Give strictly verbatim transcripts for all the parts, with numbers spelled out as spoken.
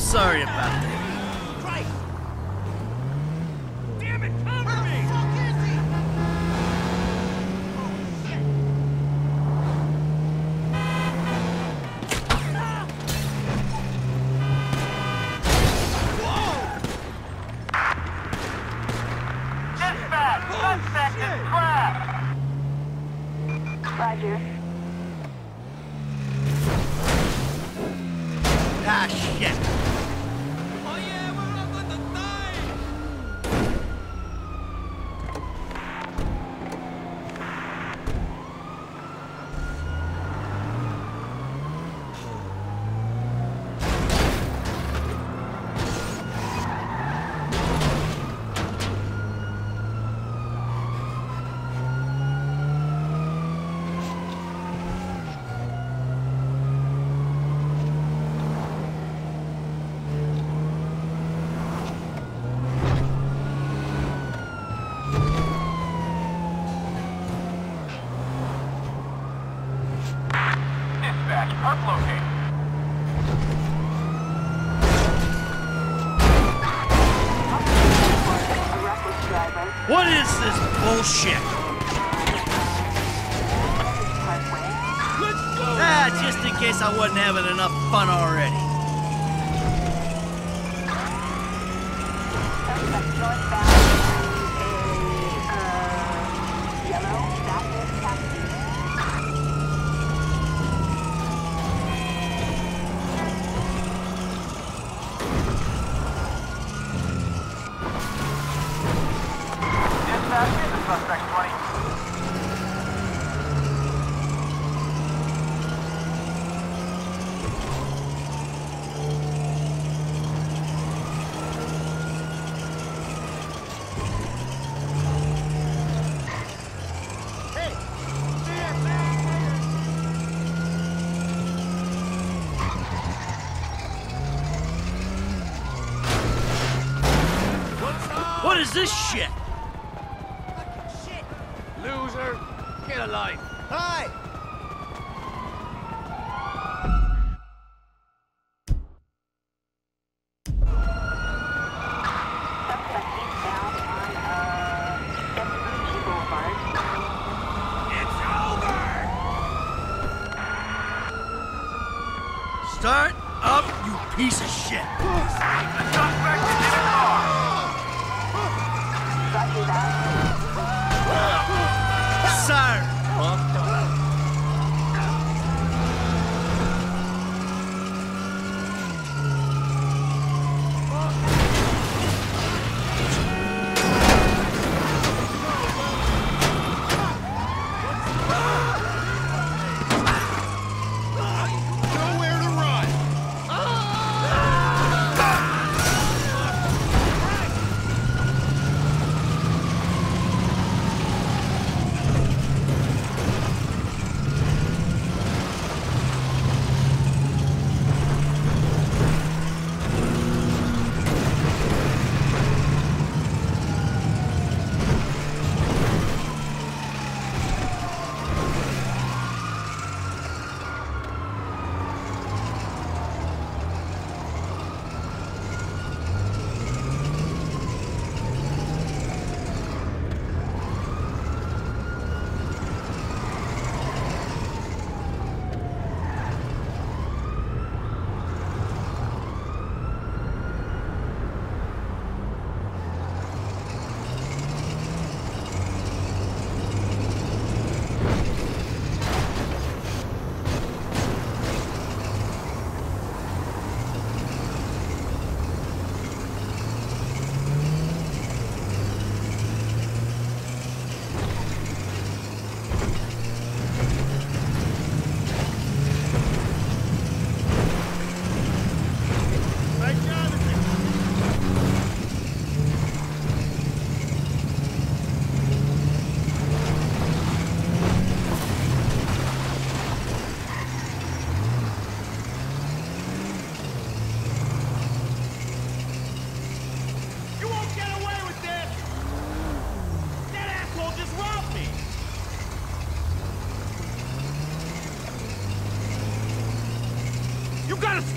sorry about that. Christ! Damn it, cover me! Where the fuck is he? Oh, shit! Whoa! Dispatch! Suspect is trapped! Roger. Ah, shit. Oh yeah, we're up on the thing! Dispatch, uploading. A reckless driver. What is this bullshit? Let's go! Ah, just in case I wasn't having enough fun already. Suspect northbound a, uh, yellow Baptist taxi. Dispatch, the suspect twenty. What is this shit? Shit! Loser! Get a life! Hi! Suspect eastbound on, uh, Vespucci Boulevard. It's over! Start up, you piece of shit. The suspect is in a car. Roger that. Sir. Nowhere to run!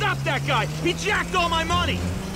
Stop that guy! He jacked all my money!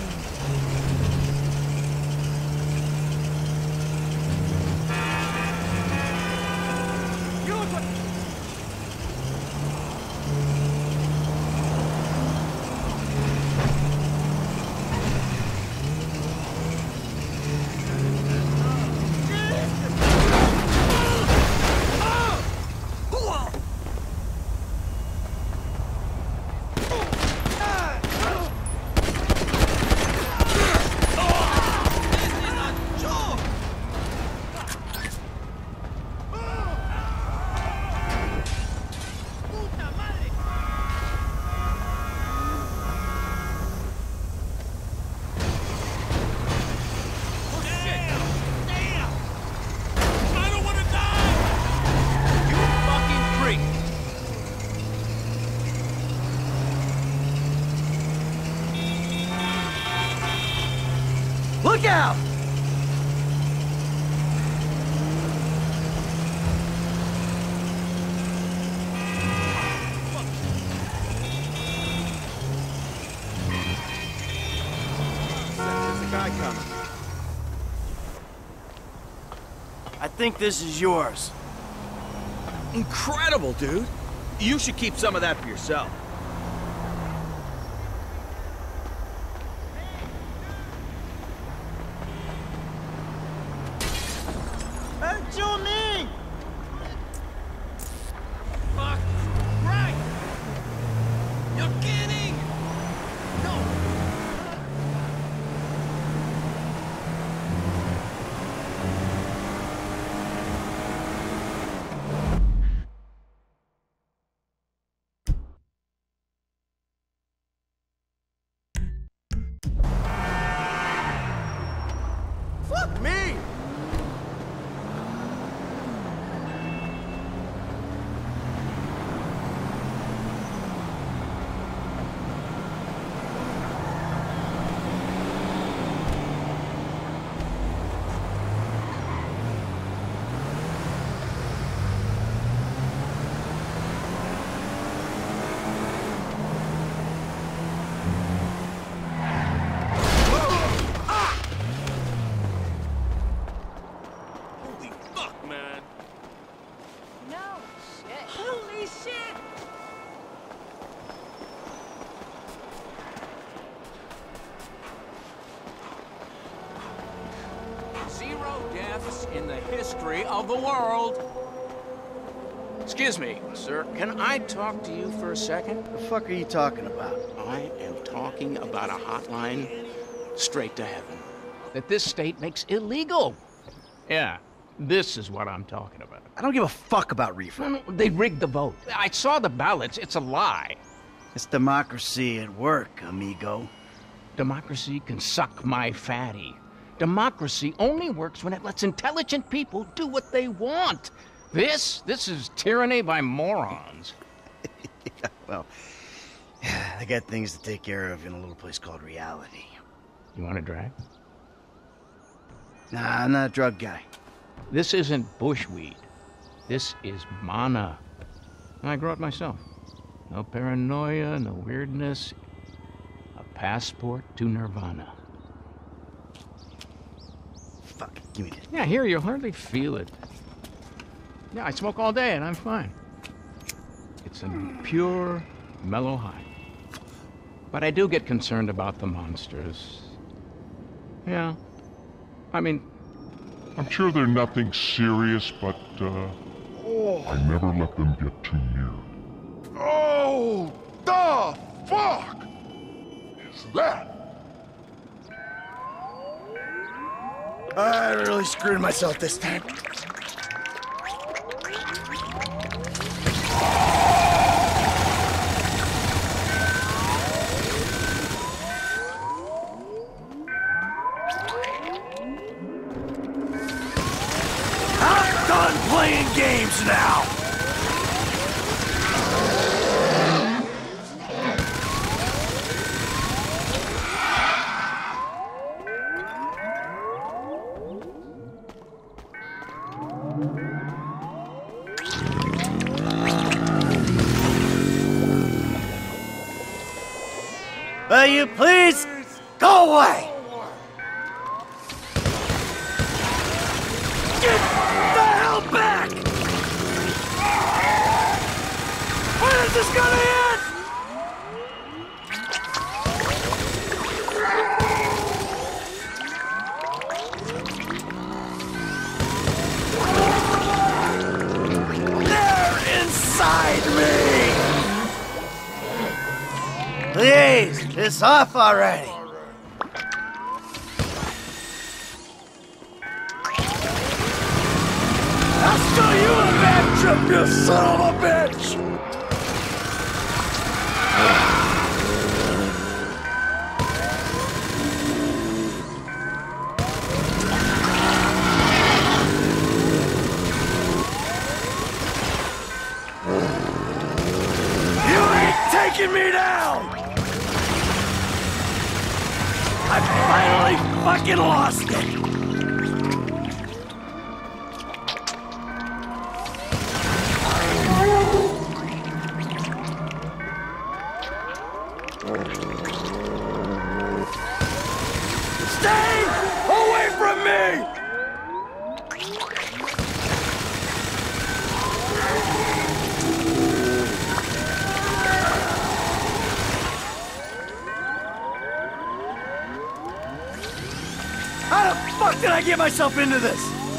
Look out! There's a guy coming. I think this is yours. Incredible, dude. You should keep some of that for yourself. Fuck! Right! You're kidding! No! Fuck me! Holy fuck, man! No shit. Holy shit! Zero deaths in the history of the world. Excuse me, sir. Can I talk to you for a second? The fuck are you talking about? I am talking about a hotline straight to heaven that this state makes illegal. Yeah, this is what I'm talking about. I don't give a fuck about reefer. No, no, they rigged the vote. I saw the ballots. It's a lie. It's democracy at work, amigo. Democracy can suck my fatty. Democracy only works when it lets intelligent people do what they want. This, this is tyranny by morons. Well, I got things to take care of in a little place called reality. You want a drag? Nah, I'm not a drug guy. This isn't bushweed. This is mana. I grow it myself. No paranoia, no weirdness. A passport to nirvana. Fuck, give me this. Yeah, here, you'll hardly feel it. Yeah, I smoke all day and I'm fine. It's a pure, mellow high. But I do get concerned about the monsters. Yeah. I mean, I'm sure they're nothing serious, but, uh... I never let them get too near. Oh, the fuck is that? I really screwed myself this time. I'm done playing games now! tell you, please go away! Get the hell back! When is this gonna end? They're inside me! Please, it's off already. I'll show you a bad trip, you son of a bitch! You ain't taking me down! I finally fucking lost it! Stay away from me! How the fuck did I get myself into this?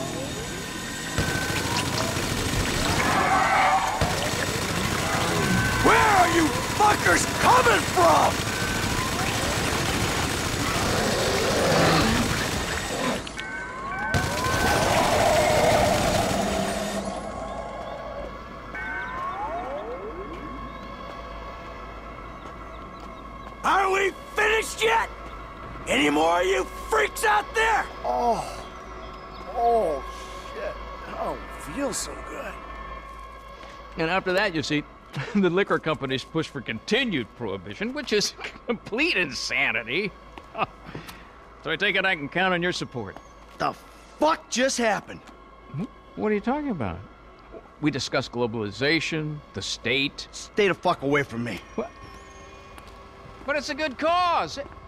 Where are you fuckers coming from? Are we finished yet? Any more of you freaks out there? Oh, oh shit! I don't feel so good. And after that, you see, the liquor companies push for continued prohibition, which is complete insanity. So I take it I can count on your support. The fuck just happened? What are you talking about? We discussed globalization, the state. Stay the fuck away from me. What? But it's a good cause.